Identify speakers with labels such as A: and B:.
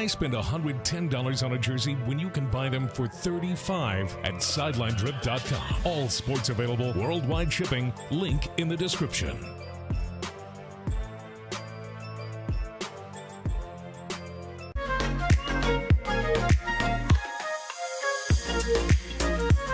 A: Why spend $110 on a jersey when you can buy them for $35 at SidelineDrip.com? All sports available, worldwide shipping, link in the description.